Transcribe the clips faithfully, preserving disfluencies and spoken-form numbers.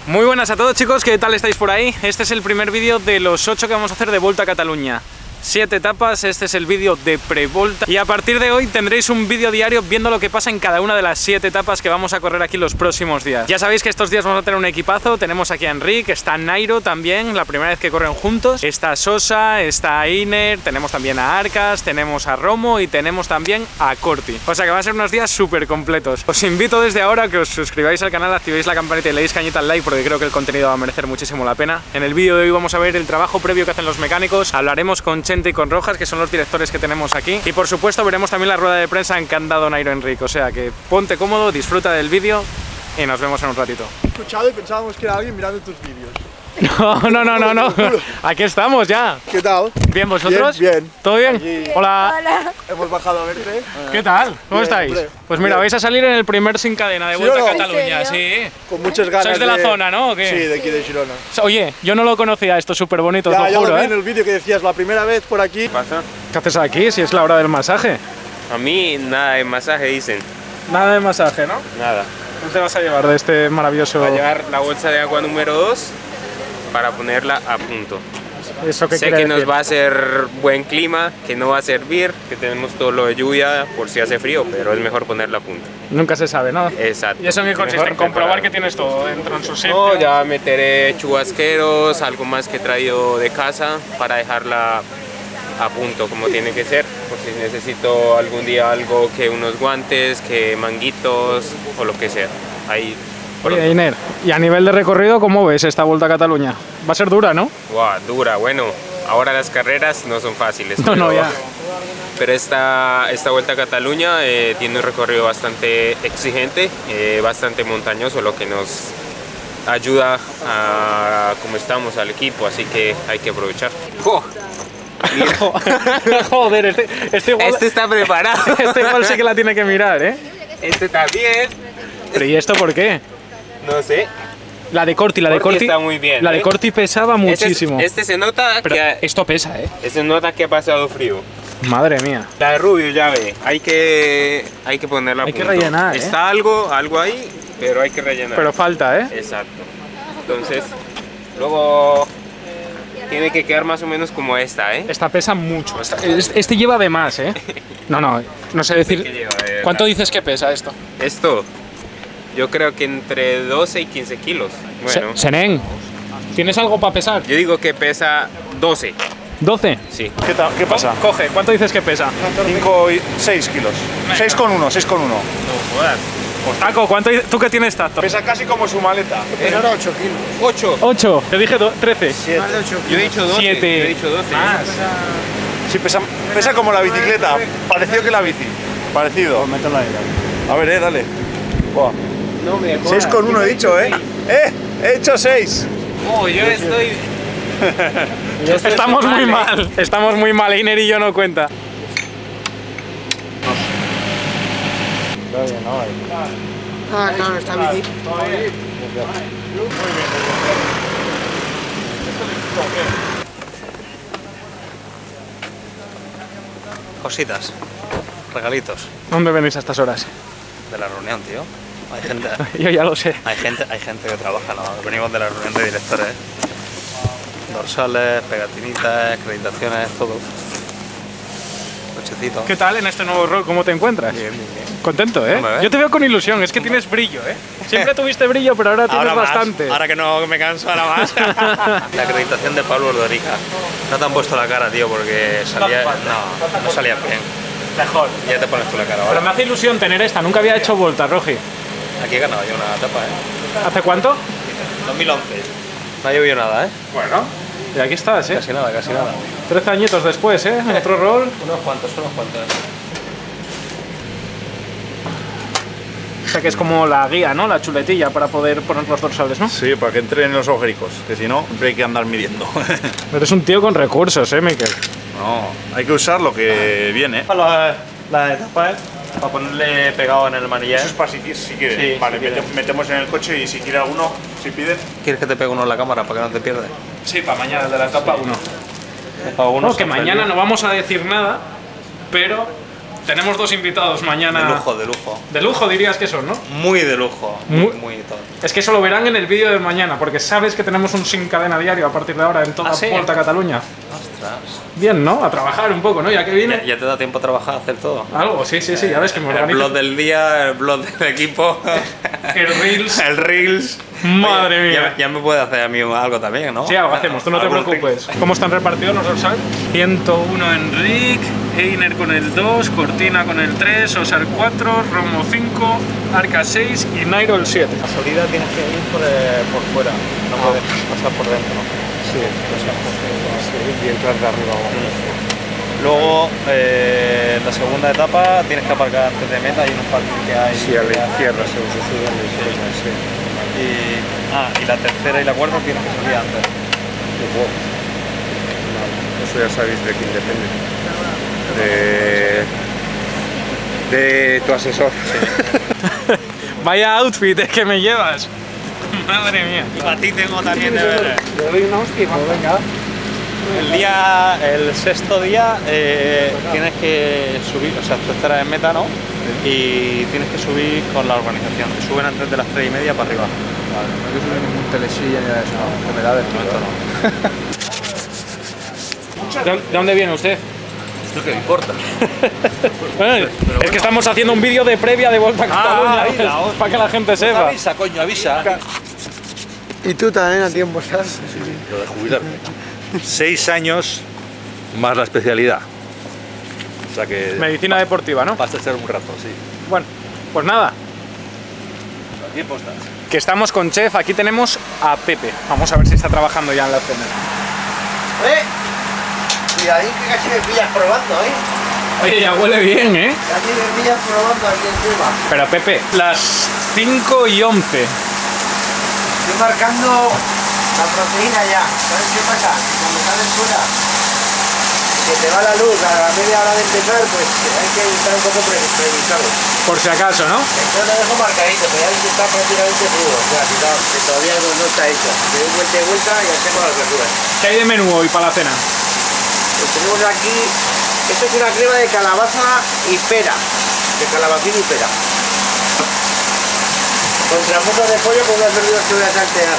Muy buenas a todos, chicos, ¿qué tal estáis por ahí? Este es el primer vídeo de los ocho que vamos a hacer de Volta a Catalunya. Siete etapas, este es el vídeo de pre-Volta y a partir de hoy tendréis un vídeo diario viendo lo que pasa en cada una de las siete etapas que vamos a correr aquí los próximos días. Ya sabéis que estos días vamos a tener un equipazo, tenemos aquí a Enric, está Nairo también, la primera vez que corren juntos, está Sosa, está Iner, tenemos también a Arcas, tenemos a Romo y tenemos también a Corti. O sea que van a ser unos días súper completos. Os invito desde ahora a que os suscribáis al canal, activéis la campanita y le deis cañita al like porque creo que el contenido va a merecer muchísimo la pena. En el vídeo de hoy vamos a ver el trabajo previo que hacen los mecánicos, hablaremos con Chente y con Rojas, que son los directores que tenemos aquí, y por supuesto veremos también la rueda de prensa en que han dado Nairo Enric. O sea que ponte cómodo, disfruta del vídeo y nos vemos en un ratito. He escuchado y pensábamos que era alguien mirando tus vídeos. No, no, no, no, no. Aquí estamos ya. ¿Qué tal? Bien, ¿vosotros? Bien, bien. ¿Todo bien? Allí. Hola. Hola. Hemos bajado a verte. ¿Qué tal? ¿Cómo Bien, estáis? hombre. Pues mira, Bien. vais a salir en el primer sin cadena de ¿Sí Vuelta o no? a Cataluña. ¿En Sí. serio? Con muchas ganas. ¿Sois de la zona, no? ¿O qué? Sí, de aquí de Girona. Oye, yo no lo conocía, esto es súper bonito, Ya, os ya lo lo juro, vi ¿eh? en el vídeo que decías la primera vez por aquí. ¿Qué pasa? ¿Qué haces aquí si es la hora del masaje? A mí nada de masaje dicen, Nada de masaje, ¿no? nada. ¿Qué te vas a llevar de este maravilloso...? Va a llevar la bolsa de agua número dos para ponerla a punto. ¿Eso qué Sé quiere que nos decir? va a hacer buen clima, que no va a servir, que tenemos todo lo de lluvia por si hace frío, pero es mejor ponerla a punto. Nunca se sabe, ¿no? Exacto. ¿Y eso en qué consiste? Mejor En comprobar preparado. que tienes todo dentro en su sitio. No, ya meteré chubasqueros, algo más que he traído de casa para dejarla a punto como tiene que ser, por si necesito algún día algo, que unos guantes, que manguitos o lo que sea. Ahí. Oye, Iner, y a nivel de recorrido, ¿cómo ves esta Volta a Catalunya? Va a ser dura, ¿no? Wow, dura, bueno, ahora las carreras no son fáciles. No, no, pero- ya. Pero esta, esta Vuelta a Cataluña eh, tiene un recorrido bastante exigente, eh, bastante montañoso, lo que nos ayuda a cómo estamos al equipo, así que hay que aprovechar. ¡Oh! Joder, este, este igual... Este está preparado. Este igual sí que la tiene que mirar, ¿eh? Este también. Pero ¿y esto por qué? No sé. La de Corti, la de Corti Corti... está muy bien, La de ¿eh? Corti pesaba muchísimo. Este, este se nota Pero que esto pesa, ¿eh? este se nota que ha pasado frío. Madre mía. La de Rubio ya ve, hay que hay que ponerla a Hay que punto. rellenar, ¿eh? Está algo, algo ahí, pero hay que rellenar. Pero falta, ¿eh? Exacto. Entonces, luego tiene que quedar más o menos como esta, ¿eh? Esta pesa mucho. Esta- este este lleva de más, ¿eh? No, no, no sé ¿Qué decir... lleva, de verdad? ¿Cuánto dices que pesa esto? Esto, yo creo que entre doce y quince kilos. Bueno, Se- Senén, ¿tienes algo para pesar? yo digo que pesa doce. ¿doce? Sí. ¿Qué, tal? ¿Qué pasa? Coge, ¿cuánto dices que pesa? cinco y seis kilos. seis con uno, seis con uno. No jodas. Taco, ¿cuánto dices? ¿Tú qué tienes tacto? Pesa casi como su maleta. Pero era ocho kilos. ocho. ocho. Te dije do- trece. siete. Yo he dicho doce. Siete. Yo he dicho doce. Sí, pesa, pesa como la bicicleta. Parecido que la bici. Parecido. Métela ahí. A ver, eh, dale. Buah. No me jodas. seis con uno he dicho, eh. ¡Eh! He hecho seis. Oh, yo estoy... Estamos muy mal, ¿eh? mal. Estamos muy mal. Iner y yo no cuenta. Ah, claro, está bici. Cositas, regalitos ¿Dónde venís a estas horas? de la reunión, tío. Hay gente, Yo ya lo sé. hay gente, hay gente que trabaja, ¿no? Venimos de la reunión de directores. Dorsales, pegatinitas, acreditaciones, todo. Cochecito. ¿Qué tal en este nuevo rol? ¿Cómo te encuentras? Bien, bien, bien. Contento, ¿eh? Hombre, ¿eh? Yo te veo con ilusión, es que tienes brillo, ¿eh? Siempre tuviste brillo, pero ahora tienes Ahora más, bastante. ahora que no me canso, ahora más. La acreditación de Pablo Ordorica. No te han puesto la cara, tío, porque salía, no, no salía bien. Mejor. Ya te pones tú la cara Pero ahora. me hace ilusión tener esta, nunca había hecho Volta, Roji. Aquí he ganado yo una etapa, ¿eh? ¿Hace cuánto? dos mil once. No ha llovido nada, ¿eh? Bueno. Y aquí estás, ¿eh? Casi nada, casi nada. Trece añitos después, ¿eh? Otro rol. Unos cuantos, unos cuantos. O sea que es como la guía, ¿no? La chuletilla para poder poner los dorsales, ¿no? Sí, para que entren los ojericos, que si no, siempre hay que andar midiendo. Eres un tío con recursos, ¿eh, Miquel? No, hay que usar lo que viene. La, la etapa es para ponerle pegado en el manillar. Eso es para si, si quieren. Sí, vale, si mete- quieren. metemos en el coche y si quiere alguno, si piden. ¿Quieres que te pegue uno en la cámara para que no te pierdas? Sí, para mañana, el de la etapa uno. Algunos No, que mañana no vamos a decir nada, pero Tenemos dos invitados mañana. De lujo, de lujo. De lujo dirías que son, ¿no? Muy de lujo. Muy- Muy, muy todo. Es que eso lo verán en el vídeo de mañana, porque sabes que tenemos un sin cadena diario a partir de ahora en toda ¿Ah, sí? Volta a Cataluña. Ostras. Bien, ¿no? A trabajar un poco, ¿no? Ya que viene. Ya, ya te da tiempo a trabajar, a hacer todo. Algo, sí, sí, sí, ya ves que me El organizo. blog del día, el blog del equipo. El Reels. El Reels. Madre Oye, mía. Ya, ya me puede hacer a mí algo también, ¿no? Sí, algo hacemos, tú no te Algún preocupes. ¿Cómo están repartidos los Orsal? ciento uno Enric, Einer con el dos, Cortina con el tres, Osar cuatro, Romo cinco, Arca seis y Nairo el siete. La salida tienes que ir por, eh, por fuera, no puedes pasar por dentro. Sí, y entrar de arriba. Luego, eh, la segunda etapa tienes que aparcar antes de meta, hay unos parking que hay. Sí, a la izquierda, se se sube a la izquierda, sí. Y, ah, y la tercera y la cuarta tienes que subir antes. Eso ya sabéis de quién depende. De, de tu asesor. Vaya outfit es que me llevas. Madre mía. Y para ti tengo también deberes. Le doy una hostia, pues venga. El día, el sexto día eh, tienes que subir, o sea, tú estarás en meta, ¿no? Y tienes que subir con la organización. Te suben antes de las tres y media para arriba. Vale, no hay que subir ningún telesilla ni nada de eso, ¿no? Que me da de momento no. ¿De de dónde viene usted? ¿Esto qué me importa? Bueno, es que estamos haciendo un vídeo de previa de Volta a Cataluña, ahí la hostia. para que la gente sepa. Avisa, coño, avisa. Y tú también a tiempo estás. Lo de jubilarme. Seis años más la especialidad. O sea que Medicina deportiva, ¿no? vas a ser un rato, sí. Bueno, pues nada, ¿A tiempo estás? que estamos con Chef. Aquí tenemos a Pepe. Vamos a ver si está trabajando ya en la cena. ¡Eh! Cuidadín que casi me pillas probando, ¿eh? Oye, ya huele bien, ¿eh? Casi me pillas probando aquí encima. Pero Pepe, las cinco y once. Estoy marcando la proteína ya. ¿Sabes qué pasa? Que cuando sales fuera, que te va la luz a la media hora de empezar, pues hay que estar un poco pre- previsado. Por si acaso, ¿no? Entonces lo dejo marcadito, pero ya está prácticamente crudo. O sea, cuidado, que todavía no, no está hecho. Le doy vuelta y vuelta y hacemos las verduras. ¿Qué hay de menú hoy para la cena? Pues tenemos aquí, esto es una crema de calabaza y pera, de calabacín y pera. Con trapuzos de pollo con unas verduras que voy a saltear.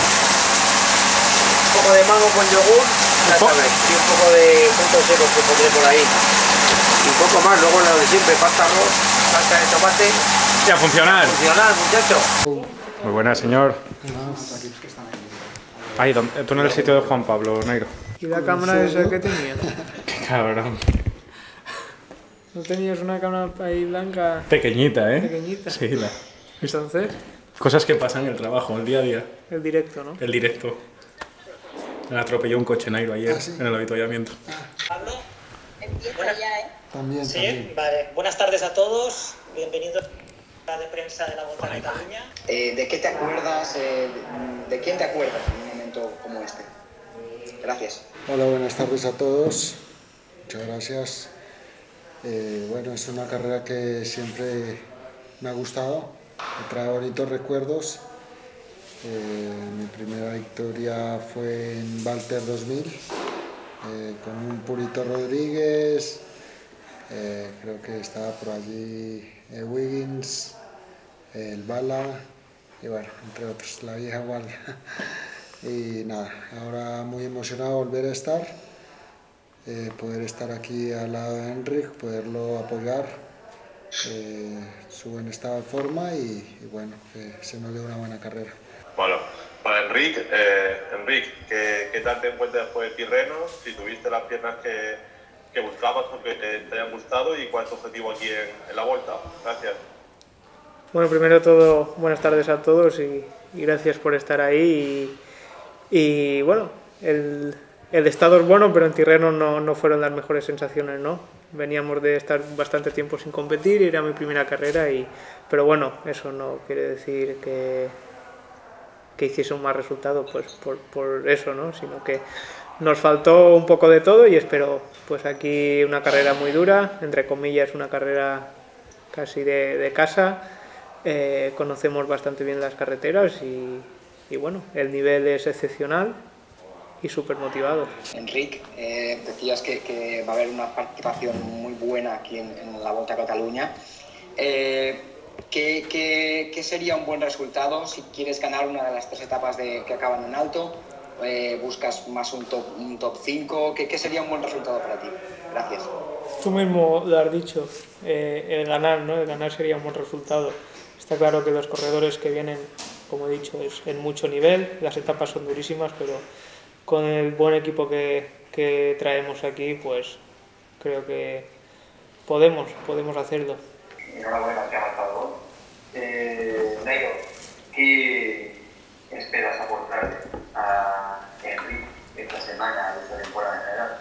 Un poco de mango con yogur, ya po- sabes, y un poco de frutos secos que pondré por ahí. Y un poco más, luego lo de siempre, pasta arroz, salsa de tomate. Y a funcionar. Funcional, muchacho. Muy buena, señor. Ahí, ¿dónde- tú en el sitio de Juan Pablo, Nairo. ¿Y la cámara esa que tenías? Qué cabrón. ¿No tenías una cámara ahí blanca Pequeñita, ¿eh? pequeñita? Sí, la... Entonces, Cosas que pasan en el trabajo, el día a día, el directo, ¿no? el directo. Me atropelló un coche Nairo ayer en el avituallamiento. Pablo, empieza ya, ¿eh? También, Sí, vale. Buenas tardes a todos. Bienvenidos a la de prensa de la Volta a Cataluña. Eh, ¿De qué te acuerdas? eh, de, ¿De quién te acuerdas en un momento como este? Gracias. Hola, buenas tardes a todos. Muchas gracias. Eh, bueno, es una carrera que siempre me ha gustado, me trae bonitos recuerdos. Eh, mi primera victoria fue en Walter dos mil, eh, con un Purito Rodríguez, eh, creo que estaba por allí eh, Wiggins, eh, el Bala, y bueno, entre otros, la vieja guardia. Y nada, ahora muy emocionado de volver a estar, eh, poder estar aquí al lado de Enric, poderlo apoyar, eh, su buen estado de forma y, y bueno, que se nos dé una buena carrera. Bueno, para Enric, eh, Enric, ¿qué, ¿qué tal te encuentras después de Tirreno? Si tuviste las piernas que, que buscabas o que te, te hayan gustado y cuál es tu objetivo aquí en, en la Volta. Gracias. Bueno, primero de todo, buenas tardes a todos y, y gracias por estar ahí. Y, y bueno, el, el estado es bueno, pero en Tirreno no, no fueron las mejores sensaciones, ¿no? Veníamos de estar bastante tiempo sin competir, era mi primera carrera, y, pero bueno, eso no quiere decir que, que hiciese un mal resultado, pues por, por eso, ¿no? Sino que nos faltó un poco de todo y espero, pues aquí una carrera muy dura, entre comillas una carrera casi de, de casa, eh, conocemos bastante bien las carreteras y, y bueno, el nivel es excepcional y súper motivados. Enric, eh, decías que, que va a haber una participación muy buena aquí en, en la Volta a Cataluña. Eh, ¿qué, qué, ¿Qué sería un buen resultado si quieres ganar una de las tres etapas de, que acaban en alto? Eh, ¿Buscas más un top, un top cinco? ¿Qué, ¿Qué sería un buen resultado para ti? Gracias. Tú mismo lo has dicho, eh, el ganar, ¿no? El ganar sería un buen resultado. Está claro que los corredores que vienen, como he dicho, es en mucho nivel, las etapas son durísimas, pero con el buen equipo que, que traemos aquí, pues creo que podemos, podemos hacerlo. Enhorabuena, que ha marcado. Eh, Nairo, ¿qué esperas aportarle a Enric esta semana, esta temporada en general?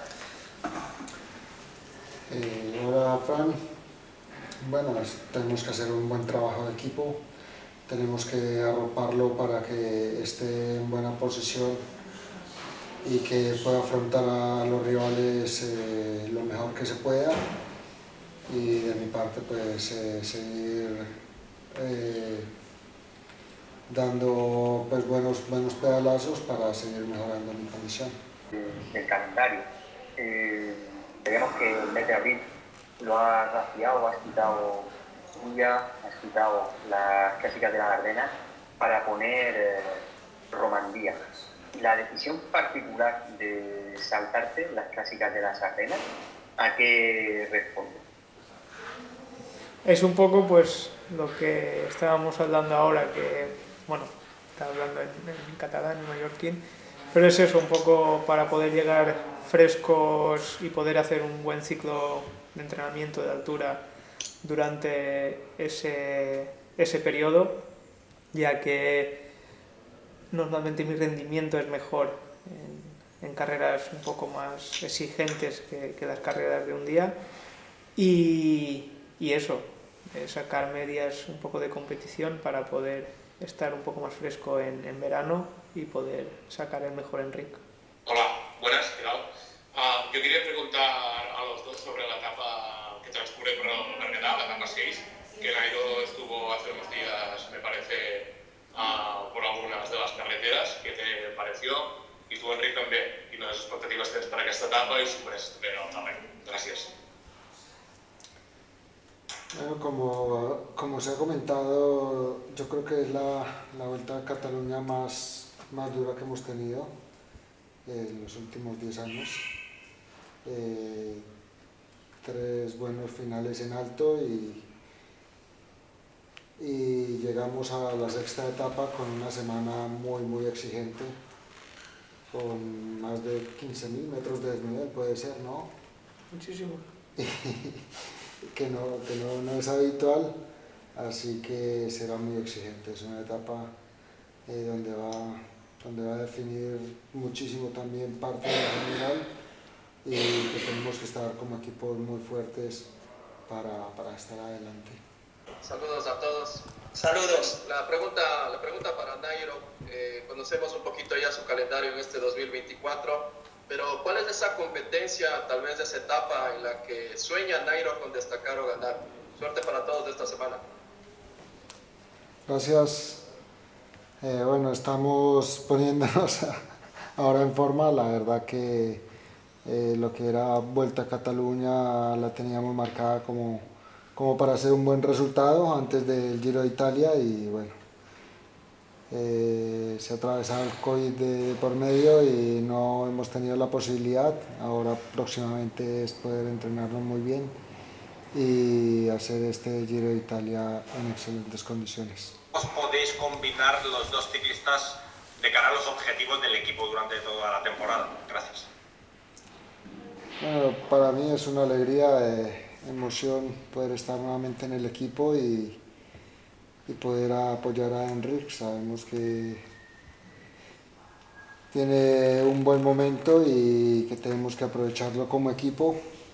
Eh, hola, Fran. Bueno, tenemos que hacer un buen trabajo de equipo, tenemos que arroparlo para que esté en buena posición y que pueda afrontar a los rivales eh, lo mejor que se pueda, y de mi parte pues eh, seguir eh, dando pues, buenos, buenos pedalazos para seguir mejorando mi condición. El calendario, eh, tenemos que el mes de abril lo has vaciado, has quitado Suya, has quitado las clásicas de la Ardenas para poner eh, Romandía. La decisión particular de saltarte las clásicas de las Ardenas, ¿a qué responde? Es un poco pues lo que estábamos hablando ahora, que bueno, estaba hablando en, en catalán, en mallorquín, pero es eso, un poco para poder llegar frescos y poder hacer un buen ciclo de entrenamiento de altura durante ese, ese periodo, ya que normalmente mi rendimiento es mejor en, en carreras un poco más exigentes que, que las carreras de un día, y, y eso, eh, sacar medias un poco de competición para poder estar un poco más fresco en, en verano y poder sacar el mejor Enric. Hola, buenas, ¿qué tal? Uh, yo quería preguntar a los dos sobre la etapa que transcurre por el Berguedà, la etapa seis, que Nairo estuvo hace unos días, me parece, uh, por algunas de las carreteras. ¿Qué te pareció? Y tú, Enric, también. Quines expectatives tens per aquesta etapa i superes també en el terreny? Gràcies. Bueno, como, como se ha comentado, yo creo que es la, la Vuelta a Cataluña más, más dura que hemos tenido en los últimos diez años. Eh, tres buenos finales en alto y, y llegamos a la sexta etapa con una semana muy muy exigente, con más de quince mil metros de desnivel, puede ser, ¿no? Muchísimo. que no, que no, no es habitual, así que será muy exigente. Es una etapa eh, donde, va, donde va a definir muchísimo también parte de la general, y que tenemos que estar como equipos muy fuertes para, para estar adelante. Saludos a todos. Saludos. La pregunta, la pregunta para Nairo, eh, conocemos un poquito ya su calendario en este dos mil veinticuatro, pero ¿cuál es esa competencia, tal vez esa etapa en la que sueña Nairo con destacar o ganar? Suerte para todos de esta semana. Gracias. Eh, bueno, estamos poniéndonos ahora en forma. La verdad que eh, lo que era Vuelta a Cataluña la teníamos marcada como, como para hacer un buen resultado antes del Giro de Italia, y bueno, eh, se ha atravesado el COVID de, de por medio y no hemos tenido la posibilidad. Ahora próximamente es poder entrenarnos muy bien y hacer este Giro de Italia en excelentes condiciones. ¿Cómo podéis combinar los dos ciclistas de cara a los objetivos del equipo durante toda la temporada? Gracias. Bueno, para mí es una alegría, eh, emoción poder estar nuevamente en el equipo y, y poder apoyar a Enric. Sabemos que tiene un buen momento y que tenemos que aprovecharlo como equipo.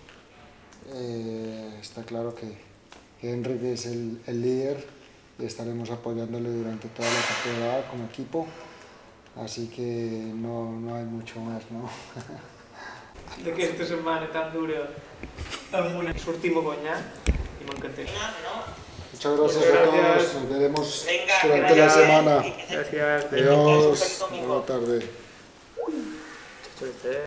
Eh, está claro que, que Enric es el, el líder y estaremos apoyándole durante toda la temporada como equipo, así que no, no hay mucho más, ¿no? De que esta setmana tan dura amb un sortim a guanyar i m'encantaria. Muchas gracias, Muchas a gracias. todos, nos veremos Venga, durante la semana. Gracias. Adiós, buena tarde. Estuviste